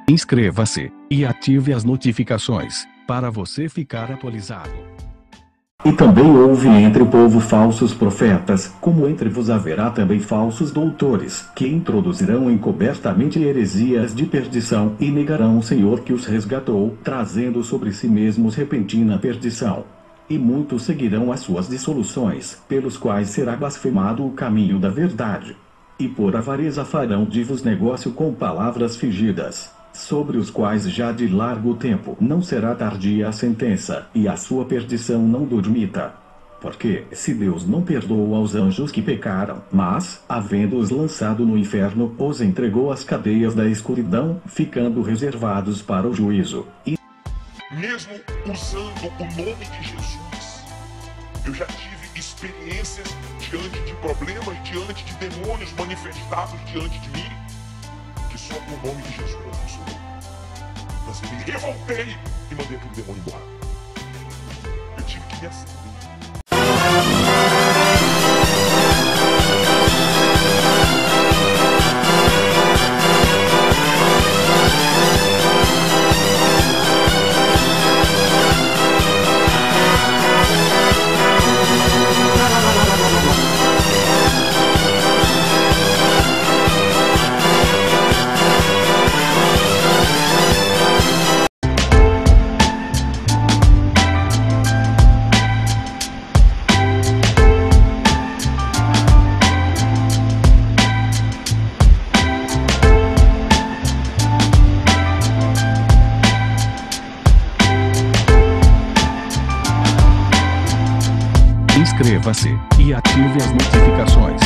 Inscreva-se e ative as notificações para você ficar atualizado. E também houve entre o povo falsos profetas, como entre vos haverá também falsos doutores, que introduzirão encobertamente heresias de perdição, e negarão o Senhor que os resgatou, trazendo sobre si mesmos repentina perdição. E muitos seguirão as suas dissoluções, pelos quais será blasfemado o caminho da verdade. E por avareza farão de vos negócio com palavras fingidas, sobre os quais já de largo tempo não será tardia a sentença, e a sua perdição não dormita. Porque, se Deus não perdoou aos anjos que pecaram, mas, havendo-os lançado no inferno, os entregou às cadeias da escuridão, ficando reservados para o juízo. E mesmo usando o nome de Jesus, eu já tive experiências diante de problemas, diante de demônios manifestados diante de mim, que só com o nome de Jesus eu funcionou. Mas eu me revoltei e mandei aquele demônio embora. Eu tive que me acender. Inscreva-se e ative as notificações